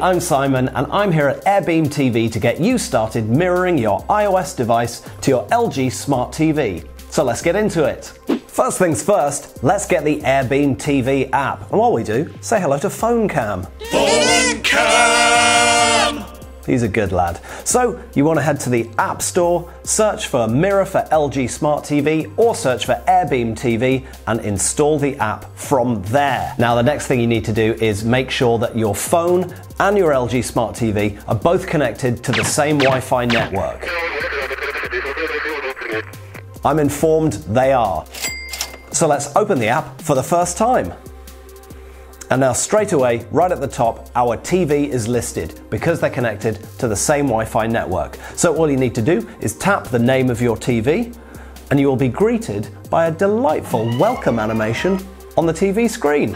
I'm Simon and I'm here at AirBeamTV to get you started mirroring your iOS device to your LG Smart TV. So let's get into it. First things first, let's get the AirBeamTV app. And while we do, say hello to PhoneCam. PhoneCam! He's a good lad. So you want to head to the App Store, search for Mirror for LG Smart TV or search for AirBeamTV and install the app from there. Now the next thing you need to do is make sure that your phone and your LG Smart TV are both connected to the same Wi-Fi network. I'm informed they are. So let's open the app for the first time. And now straight away, right at the top, our TV is listed because they're connected to the same Wi-Fi network. So all you need to do is tap the name of your TV and you will be greeted by a delightful welcome animation on the TV screen.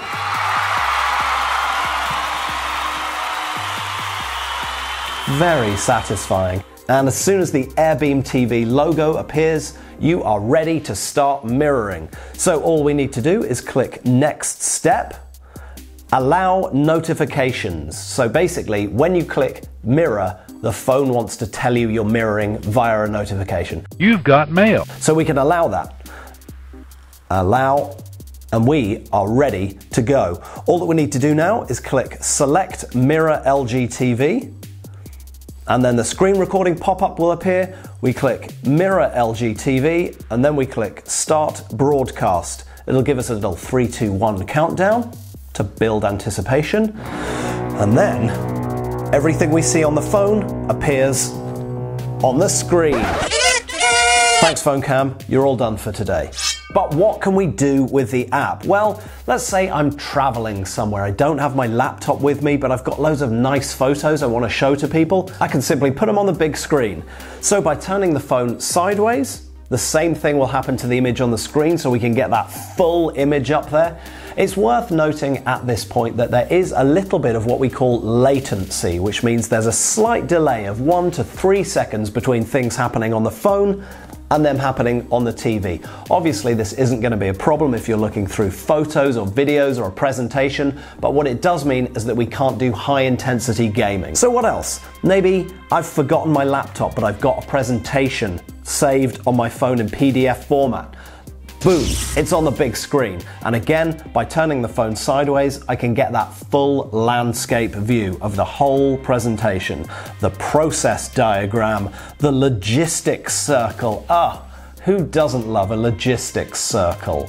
Very satisfying. And as soon as the AirBeamTV logo appears, you are ready to start mirroring. So all we need to do is click Next Step. Allow notifications. So basically, when you click mirror, the phone wants to tell you you're mirroring via a notification. You've got mail. So we can allow that. Allow, and we are ready to go. All that we need to do now is click Select Mirror LGTV, and then the screen recording pop-up will appear. We click Mirror LGTV, and then we click Start Broadcast. It'll give us a little 3, 2, 1 countdown to build anticipation, and then everything we see on the phone appears on the screen. Thanks PhoneCam, you're all done for today. But what can we do with the app? Well, let's say I'm traveling somewhere. I don't have my laptop with me, but I've got loads of nice photos I want to show to people. I can simply put them on the big screen. So by turning the phone sideways, the same thing will happen to the image on the screen, so we can get that full image up there. It's worth noting at this point that there is a little bit of what we call latency, which means there's a slight delay of 1 to 3 seconds between things happening on the phone and them happening on the TV. Obviously, this isn't going to be a problem if you're looking through photos or videos or a presentation, but what it does mean is that we can't do high-intensity gaming. So what else? Maybe I've forgotten my laptop, but I've got a presentation saved on my phone in PDF format. Boom, it's on the big screen. And again, by turning the phone sideways, I can get that full landscape view of the whole presentation. The process diagram, the logistics circle. Ah, who doesn't love a logistics circle?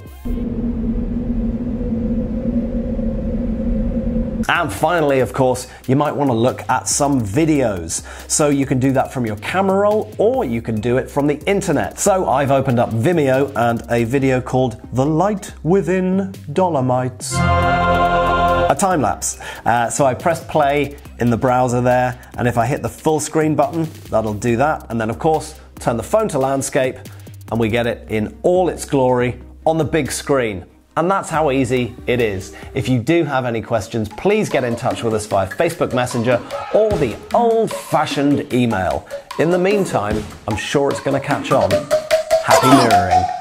And finally, of course, you might want to look at some videos. So you can do that from your camera roll, or you can do it from the internet. So I've opened up Vimeo and a video called The Light Within Dolomites. A time lapse. So I pressed play in the browser there, and if I hit the full screen button, that'll do that. And then of course, turn the phone to landscape, and we get it in all its glory on the big screen. And that's how easy it is. If you do have any questions, please get in touch with us via Facebook Messenger or the old-fashioned email. In the meantime, I'm sure it's going to catch on. Happy mirroring.